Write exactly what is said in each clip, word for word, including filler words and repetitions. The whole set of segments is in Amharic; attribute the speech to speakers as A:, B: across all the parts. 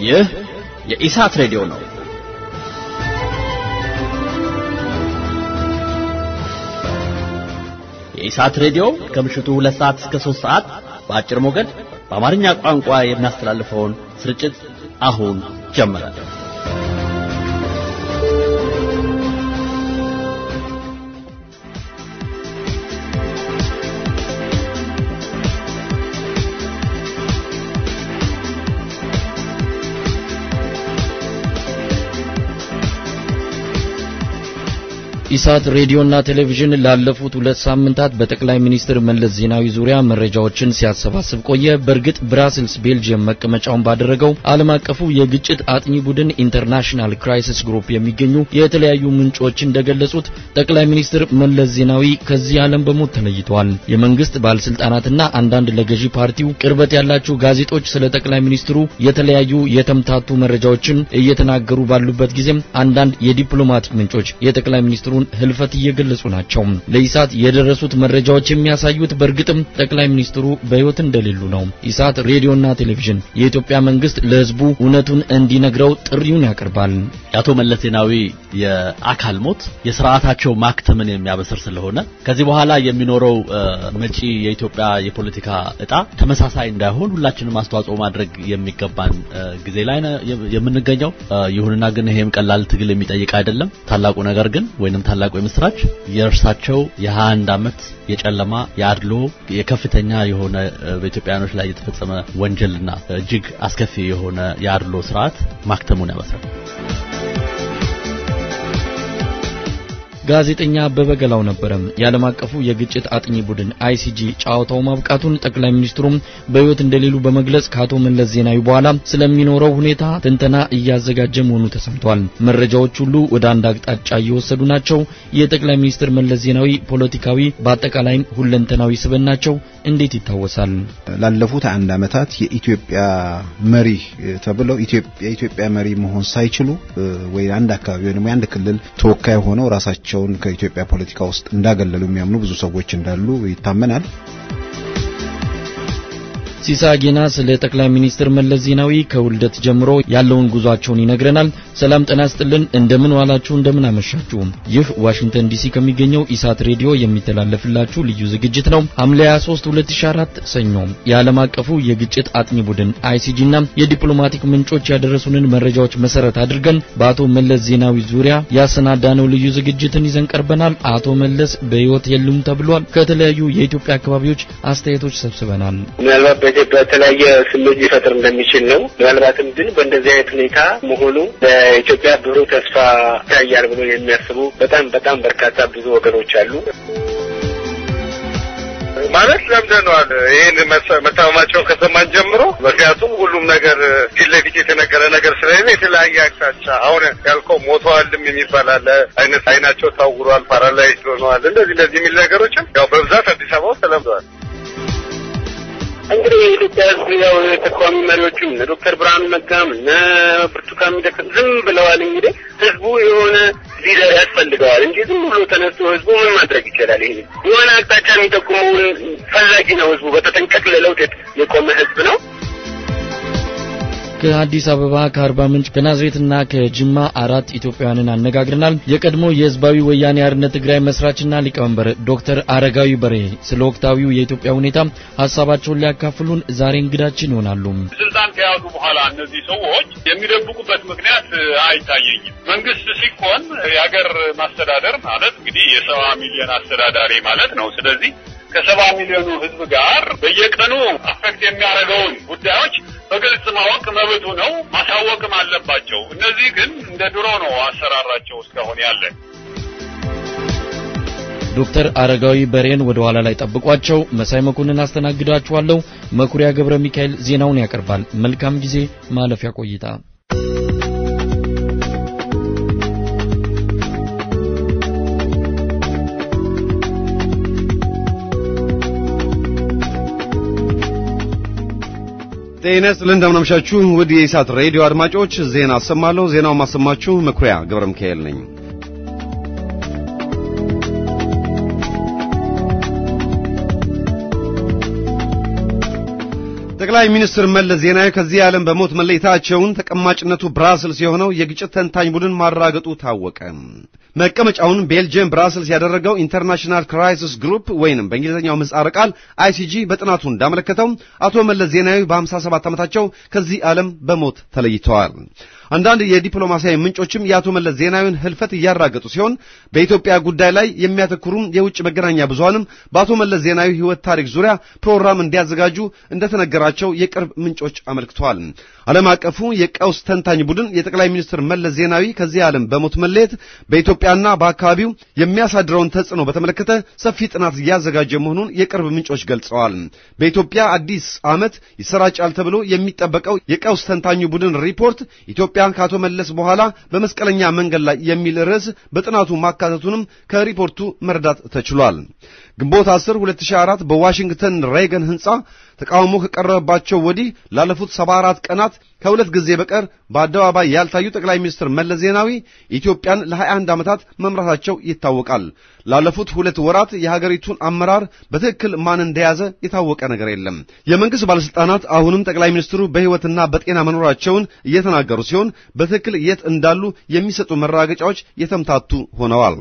A: ይህ የኢሳት ሬዲዮ ነው። የኢሳት ሬዲዮ ከምሽቱ ሁለት ሰዓት እስከ ሶስት ሰዓት በአጭር ሞገድ በአማርኛ ቋንቋ የሚያስተላልፈውን ስርጭት አሁን ጀመረ። ኢሳት ሬዲዮና ቴሌቪዥን ላለፉት ሁለት ሳምንታት በጠቅላይ ሚኒስትር መለስ ዜናዊ ዙሪያ መረጃዎችን ሲያሰባስብ ቆየ። በርግጥ ብራስልስ ቤልጂየም መቀመጫውን ባደረገው ዓለም አቀፉ የግጭት አጥኚ ቡድን ኢንተርናሽናል ክራይሲስ ግሩፕ የሚገኙ የተለያዩ ምንጮች እንደገለጹት ጠቅላይ ሚኒስትር መለስ ዜናዊ ከዚህ ዓለም በሞት ተለይተዋል። የመንግስት ባለስልጣናትና አንዳንድ ለገዢ ፓርቲው ቅርበት ያላቸው ጋዜጦች ስለ ጠቅላይ ሚኒስትሩ የተለያዩ የተምታቱ መረጃዎችን እየተናገሩ ባሉበት ጊዜም አንዳንድ የዲፕሎማቲክ ምንጮች የጠቅላይ ሚኒስትሩ ህልፈት እየገለጹ ናቸው። ለኢሳት የደረሱት መረጃዎች የሚያሳዩት በርግጥም ጠቅላይ ሚኒስትሩ በህይወት እንደሌሉ ነው። ኢሳት ሬዲዮና ቴሌቪዥን የኢትዮጵያ መንግስት ለህዝቡ እውነቱን እንዲነግረው ጥሪውን ያቀርባል። አቶ መለስ ዜናዊ የአካል ሞት የሥርዓታቸው ማክተምን የሚያበስር ስለሆነ ከዚህ በኋላ የሚኖረው መጪ የኢትዮጵያ የፖለቲካ ዕጣ ተመሳሳይ እንዳይሆን ሁላችንም አስተዋጽኦ ማድረግ የሚገባን ጊዜ ላይ የምንገኘው። ይሁንና ግን ይሄም ቀላል ትግል የሚጠይቅ አይደለም። ታላቁ ነገር ግን ወይንም ታላቁ የምስራች የእርሳቸው የሃያ አንድ አመት የጨለማ ያድሎ የከፍተኛ የሆነ በኢትዮጵያኖች ላይ የተፈጸመ ወንጀልና እጅግ አስከፊ የሆነ ያድሎ ስርዓት ማክተሙን ያበስራል። ጋዜጠኛ በበገላው ነበር የዓለም አቀፉ የግጭት አጥኚ ቡድን አይሲጂ ጫውታው ማብቃቱን ጠቅላይ ሚኒስትሩም በህይወት እንደሌሉ በመግለጽ ካቶ መለስ ዜናዊ በኋላ ስለሚኖረው ሁኔታ ትንተና እያዘጋጀ መሆኑ ተሰምቷል። መረጃዎች ሁሉ ወደ አንድ አቅጣጫ እየወሰዱ ናቸው። የጠቅላይ ሚኒስትር መለስ ዜናዊ ፖለቲካዊ በአጠቃላይ ሁለንተናዊ ስብዕናቸው እንዴት ይታወሳል?
B: ላለፉት አንድ አመታት የኢትዮጵያ መሪ ተብለው ኢትዮጵያ ኢትዮጵያ መሪ መሆን ሳይችሉ ወይ አንድ አካባቢ ወይ አንድ ክልል ተወካይ ሆነው ራሳቸው ከኢትዮጵያ ፖለቲካ ውስጥ እንዳገለሉ የሚያምኑ ብዙ ሰዎች እንዳሉ ይታመናል። ሲሳጊና ስለ ጠቅላይ ሚኒስትር መለስ ዜናዊ ከውልደት ጀምሮ ያለውን ጉዟቸውን ይነግረናል። ሰላም ጤና ይስጥልን፣ እንደምን ዋላችሁ፣ እንደምን አመሻችሁ። ይህ ዋሽንግተን ዲሲ ከሚገኘው ኢሳት ሬዲዮ የሚተላለፍላችሁ ልዩ ዝግጅት ነው። ሐምሌ ሃያ ሶስት ሁለት ሺህ አራት ሰኞ የዓለም አቀፉ የግጭት አጥኚ ቡድን አይሲጂና የዲፕሎማቲክ ምንጮች ያደረሱንን መረጃዎች መሰረት አድርገን በአቶ መለስ ዜናዊ ዙሪያ ያሰናዳነው ልዩ ዝግጅትን ይዘን ቀርበናል። አቶ መለስ በህይወት የሉም ተብሏል። ከተለያዩ የኢትዮጵያ አካባቢዎች አስተያየቶች ሰብስበናል።
C: በኢትዮጵያ ተለያየ ስሜት ሊፈጥር እንደሚችል ነው። ምናልባትም ግን በእንደዚህ አይነት ሁኔታ መሆኑ ለኢትዮጵያ ብሩህ ተስፋ ያያል ብሎ የሚያስቡ በጣም በጣም በርካታ ብዙ ወገኖች አሉ።
D: ማለት ለምደናል ይሄን መታመማቸው ከሰማን ጀምሮ ምክንያቱም ሁሉም ነገር ፊትለፊት የተነገረ ነገር ስለሌለ የተለያየ አቅጣጫ አሁን ያልከው ሞተዋልም የሚባል አለ፣ አይነት አይናቸው ታውሯል፣ ፓራላይዝ ሆነዋል፣ እንደዚህ እንደዚህ የሚል ነገሮችን ያው በብዛት አዲስ አበባ ውስጥ ተለምደዋል።
C: እንግዲህ የኢትዮጵያ ህዝብ ያው ተቋሚ መሪዎችም ዶክተር ብርሃኑ ነጋም እና ብርቱካን ሚደቅሳ ዝም ብለዋል። እንግዲህ ህዝቡ የሆነ ሊደር ያስፈልገዋል እንጂ ዝም ብሎ ተነስቶ ህዝቡ ምን ማድረግ ይችላል? ይሄ የሆነ አቅጣጫ የሚጠቁመውን ፈላጊ ነው። ህዝቡ በተጠንቀቅ ለለውጥ የቆመ ህዝብ ነው።
A: ከአዲስ አበባ ከአርባ ምንጭ ከናዝሬትና ከጅማ አራት ኢትዮጵያውያንን አነጋግረናል። የቀድሞ የህዝባዊ ወያኔ አርነት ትግራይ መስራችና ሊቀመንበር ዶክተር አረጋዊ በሬ ስለ ወቅታዊው የኢትዮጵያ ሁኔታ ሐሳባቸውን ሊያካፍሉን ዛሬ እንግዳችን ይሆናሉ።
E: ስልጣን ከያዙ በኋላ እነዚህ ሰዎች የሚደብቁበት ምክንያት አይታየኝም። መንግስት ሲኮን የሀገር ማስተዳደር ማለት እንግዲህ የሰባ ሚሊዮን አስተዳዳሪ ማለት ነው። ስለዚህ ከሰባ ሚሊዮኑ ህዝብ ጋር በየቀኑ አፈክት የሚያደርገውን ጉዳዮች በግልጽ ማወቅ መብቱ ነው፣ ማሳወቅም አለባቸው። እነዚህ ግን እንደ ድሮ ነው አሰራራቸው እስካሁን ያለ።
A: ዶክተር አረጋዊ በሬን ወደ ኋላ ላይ ጠብቋቸው። መሳይ መኮንን አስተናግዳችኋለሁ። መኩሪያ ገብረ ሚካኤል ዜናውን ያቀርባል። መልካም ጊዜ፣ ማለፊያ ቆይታ።
F: ጤና ይስጥልን እንደምን አመሻችሁ ውድ የኢሳት ሬዲዮ አድማጮች፣ ዜና አሰማለሁ። ዜናው ማሰማችሁ መኩሪያ ገብረ ሚካኤል ነኝ። ጠቅላይ ሚኒስትር መለስ ዜናዊ ከዚህ ዓለም በሞት መለየታቸውን ተቀማጭነቱ ብራስልስ የሆነው የግጭት ተንታኝ ቡድን ማራገጡ ታወቀ። መቀመጫውን ቤልጂየም ብራስልስ ያደረገው ኢንተርናሽናል ክራይሲስ ግሩፕ ወይንም በእንግሊዝኛው ምህጻረ ቃል አይሲጂ በጥናቱ እንዳመለከተው አቶ መለስ ዜናዊ በ57 ዓመታቸው ከዚህ ዓለም በሞት ተለይተዋል። አንዳንድ የዲፕሎማሲያዊ ምንጮችም የአቶ መለስ ዜናዊን ህልፈት ያራገጡ ሲሆን በኢትዮጵያ ጉዳይ ላይ የሚያተኩሩ የውጭ መገናኛ ብዙሃንም በአቶ መለስ ዜናዊ ህይወት ታሪክ ዙሪያ ፕሮግራም እንዲያዘጋጁ እንደተነገራቸው የቅርብ ምንጮች አመልክተዋል። ዓለም አቀፉ የቀውስ ተንታኝ ቡድን የጠቅላይ ሚኒስትር መለስ ዜናዊ ከዚህ ዓለም በሞት መለየት በኢትዮጵያና በአካባቢው የሚያሳድረውን ተጽዕኖ በተመለከተ ሰፊ ጥናት ያዘጋጀ መሆኑን የቅርብ ምንጮች ገልጸዋል። በኢትዮጵያ አዲስ ዓመት ይሰራጫል ተብሎ የሚጠበቀው የቀውስ ተንታኙ ቡድን ሪፖርት ኢትዮጵያ ከአቶ መለስ በኋላ በመስቀለኛ መንገድ ላይ የሚል ርዕስ በጥናቱ ማካተቱንም ከሪፖርቱ መረዳት ተችሏል። ግንቦት አስር ሁለት ሺህ አራት በዋሽንግተን ሬገን ህንጻ ተቃውሞ ከቀረበባቸው ወዲህ ላለፉት ሰባ አራት ቀናት ከሁለት ጊዜ በቀር በአደባባይ ያልታዩ ጠቅላይ ሚኒስትር መለስ ዜናዊ ኢትዮጵያን ለ21 ዓመታት መምራታቸው ይታወቃል። ላለፉት ሁለት ወራት የሀገሪቱን አመራር በትክክል ማን እንደያዘ የታወቀ ነገር የለም። የመንግስት ባለስልጣናት አሁንም ጠቅላይ ሚኒስትሩ በህይወትና በጤና መኖራቸውን እየተናገሩ ሲሆን በትክክል የት እንዳሉ የሚሰጡ መራገጫዎች የተምታቱ ሆነዋል።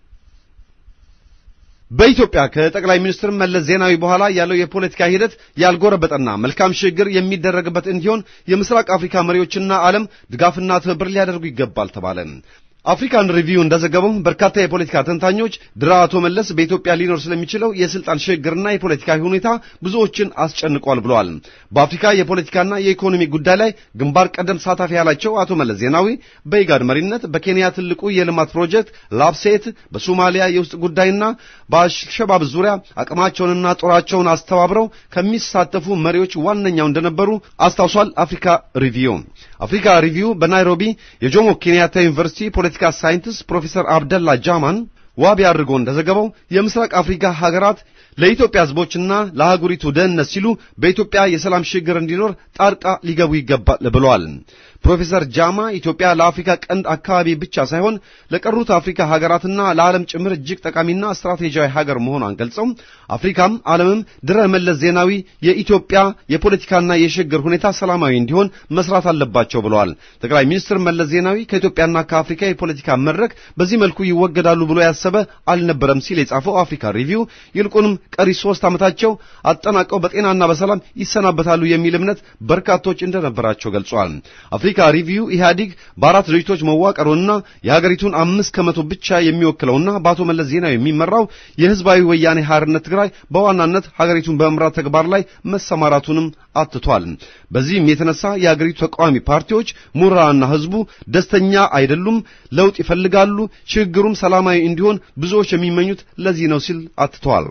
F: በኢትዮጵያ ከጠቅላይ ሚኒስትር መለስ ዜናዊ በኋላ ያለው የፖለቲካ ሂደት ያልጎረበጠና መልካም ሽግግር የሚደረግበት እንዲሆን የምስራቅ አፍሪካ መሪዎችና ዓለም ድጋፍና ትብብር ሊያደርጉ ይገባል ተባለ። አፍሪካን ሪቪው እንደዘገበው በርካታ የፖለቲካ ተንታኞች ድራ አቶ መለስ በኢትዮጵያ ሊኖር ስለሚችለው የስልጣን ሽግግርና የፖለቲካ ሁኔታ ብዙዎችን አስጨንቋል ብለዋል። በአፍሪካ የፖለቲካና የኢኮኖሚ ጉዳይ ላይ ግንባር ቀደም ተሳታፊ ያላቸው አቶ መለስ ዜናዊ በኢጋድ መሪነት በኬንያ ትልቁ የልማት ፕሮጀክት ላፕሴት፣ በሶማሊያ የውስጥ ጉዳይና በአልሸባብ ዙሪያ አቅማቸውንና ጦራቸውን አስተባብረው ከሚሳተፉ መሪዎች ዋነኛው እንደነበሩ አስታውሷል። አፍሪካ ሪቪው አፍሪካ ሪቪው በናይሮቢ የጆሞ ኬንያታ ዩኒቨርሲቲ ፖለቲካ ሳይንቲስት ፕሮፌሰር አብደላ ጃማን ዋቢ አድርጎ እንደዘገበው የምስራቅ አፍሪካ ሀገራት ለኢትዮጵያ ህዝቦችና ለሀገሪቱ ደህንነት ሲሉ በኢትዮጵያ የሰላም ሽግግር እንዲኖር ጣልቃ ሊገቡ ይገባል ብለዋል። ፕሮፌሰር ጃማ ኢትዮጵያ ለአፍሪካ ቀንድ አካባቢ ብቻ ሳይሆን ለቀሩት አፍሪካ ሀገራትና ለዓለም ጭምር እጅግ ጠቃሚና ስትራቴጂያዊ ሀገር መሆኗን ገልጸው አፍሪካም ዓለምም ድረ መለስ ዜናዊ የኢትዮጵያ የፖለቲካና የሽግግር ሁኔታ ሰላማዊ እንዲሆን መስራት አለባቸው ብለዋል። ጠቅላይ ሚኒስትር መለስ ዜናዊ ከኢትዮጵያና ከአፍሪካ የፖለቲካ መድረክ በዚህ መልኩ ይወገዳሉ ብሎ ያሰበ አልነበረም ሲል የጻፈው አፍሪካ ሪቪው ይልቁንም ቀሪ ሶስት ዓመታቸው አጠናቀው በጤናና በሰላም ይሰናበታሉ የሚል እምነት በርካቶች እንደነበራቸው ገልጿል። አፍሪካ ሪቪው ኢህአዲግ በአራት ድርጅቶች መዋቀሩና የሀገሪቱን አምስት ከመቶ ብቻ የሚወክለውና በአቶ መለስ ዜናዊ የሚመራው የህዝባዊ ወያኔ ሓርነት ትግራይ በዋናነት ሀገሪቱን በመምራት ተግባር ላይ መሰማራቱንም አትቷል። በዚህም የተነሳ የሀገሪቱ ተቃዋሚ ፓርቲዎች ምሁራንና ህዝቡ ደስተኛ አይደሉም፣ ለውጥ ይፈልጋሉ፣ ሽግግሩም ሰላማዊ እንዲሆን ብዙዎች የሚመኙት ለዚህ ነው ሲል አትቷል።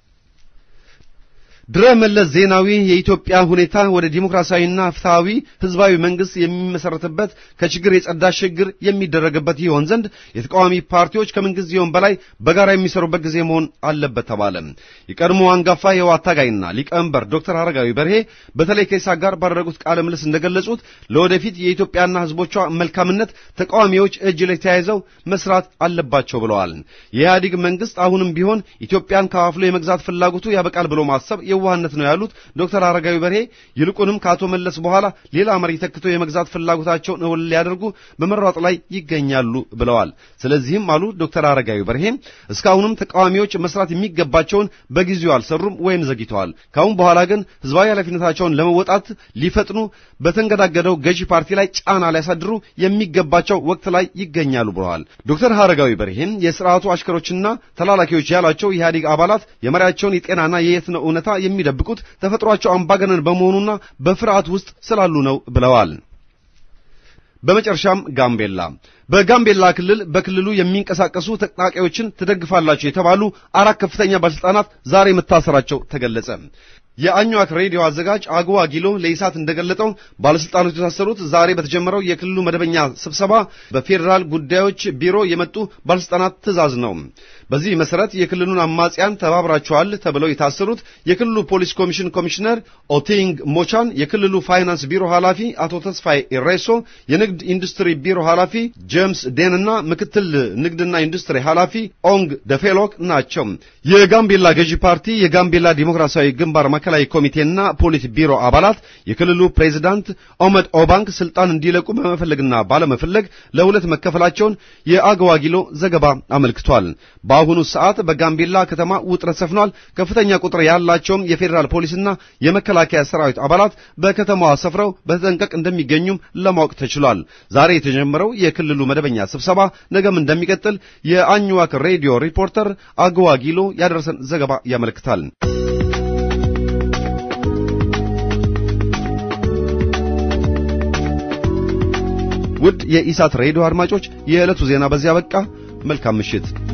F: ድረ መለስ ዜናዊ የኢትዮጵያ ሁኔታ ወደ ዲሞክራሲያዊና ፍትሃዊ ህዝባዊ መንግስት የሚመሰረትበት ከችግር የጸዳ ሽግግር የሚደረግበት ይሆን ዘንድ የተቃዋሚ ፓርቲዎች ከምንጊዜውም በላይ በጋራ የሚሰሩበት ጊዜ መሆን አለበት ተባለ። የቀድሞ አንጋፋ የህወሓት ታጋይና ሊቀመንበር ዶክተር አረጋዊ በርሄ በተለይ ከኢሳት ጋር ባደረጉት ቃለ ምልልስ እንደገለጹት ለወደፊት የኢትዮጵያና ህዝቦቿ መልካምነት ተቃዋሚዎች እጅ ላይ ተያይዘው መስራት አለባቸው ብለዋል። የኢህአዴግ መንግስት አሁንም ቢሆን ኢትዮጵያን ከፋፍሎ የመግዛት ፍላጎቱ ያበቃል ብሎ ማሰብ የዋህነት ነው ያሉት ዶክተር አረጋዊ በርሄ ይልቁንም ከአቶ መለስ በኋላ ሌላ መሪ ተክተው የመግዛት ፍላጎታቸውን እውን ሊያደርጉ በመሯጥ ላይ ይገኛሉ ብለዋል። ስለዚህም አሉ ዶክተር አረጋዊ በርሄ እስካሁንም ተቃዋሚዎች መስራት የሚገባቸውን በጊዜው አልሰሩም ወይም ዘግይተዋል። ካሁን በኋላ ግን ህዝባዊ ኃላፊነታቸውን ለመወጣት ሊፈጥኑ በተንገዳገደው ገዢ ፓርቲ ላይ ጫና ሊያሳድሩ የሚገባቸው ወቅት ላይ ይገኛሉ ብለዋል። ዶክተር አረጋዊ በርሄ የሥርዓቱ አሽከሮችና ተላላኪዎች ያሏቸው ኢህአዲግ አባላት የመሪያቸውን የጤናና የየት ነው እውነታ የሚደብቁት ተፈጥሯቸው አምባገነን በመሆኑና በፍርሃት ውስጥ ስላሉ ነው ብለዋል። በመጨረሻም ጋምቤላ በጋምቤላ ክልል በክልሉ የሚንቀሳቀሱ ተጣጣቂዎችን ትደግፋላችሁ የተባሉ አራት ከፍተኛ ባለስልጣናት ዛሬ መታሰራቸው ተገለጸ። የአኟክ ሬዲዮ አዘጋጅ አግዋ ጊሎ ለኢሳት እንደገለጠው ባለስልጣኖቹ የታሰሩት ዛሬ በተጀመረው የክልሉ መደበኛ ስብሰባ በፌደራል ጉዳዮች ቢሮ የመጡ ባለስልጣናት ትዕዛዝ ነው። በዚህ መሰረት የክልሉን አማጽያን ተባብራቸዋል ተብለው የታሰሩት የክልሉ ፖሊስ ኮሚሽን ኮሚሽነር ኦቲንግ ሞቻን፣ የክልሉ ፋይናንስ ቢሮ ኃላፊ አቶ ተስፋይ ኢሬሶ፣ የንግድ ኢንዱስትሪ ቢሮ ኃላፊ ጄምስ ዴንና ምክትል ንግድና ኢንዱስትሪ ኃላፊ ኦንግ ደፌሎክ ናቸው። የጋምቤላ ገዢ ፓርቲ የጋምቤላ ዲሞክራሲያዊ ግንባር ማዕከላዊ ኮሚቴና ፖሊት ቢሮ አባላት የክልሉ ፕሬዝዳንት ኦመድ ኦባንግ ስልጣን እንዲለቁ በመፈለግና ባለመፈለግ ለሁለት መከፈላቸውን የአገዋጊሎ ዘገባ አመልክቷል። በአሁኑ ሰዓት በጋምቤላ ከተማ ውጥረት ሰፍኗል። ከፍተኛ ቁጥር ያላቸው የፌደራል ፖሊስና የመከላከያ ሰራዊት አባላት በከተማዋ ሰፍረው በተጠንቀቅ እንደሚገኙም ለማወቅ ተችሏል። ዛሬ የተጀመረው የክልሉ መደበኛ ስብሰባ ነገም እንደሚቀጥል የአኝዋክ ሬዲዮ ሪፖርተር አገዋጊሎ ያደረሰን ዘገባ ያመለክታል። ውድ የኢሳት ሬዲዮ አድማጮች የዕለቱ ዜና በዚያ በቃ። መልካም ምሽት።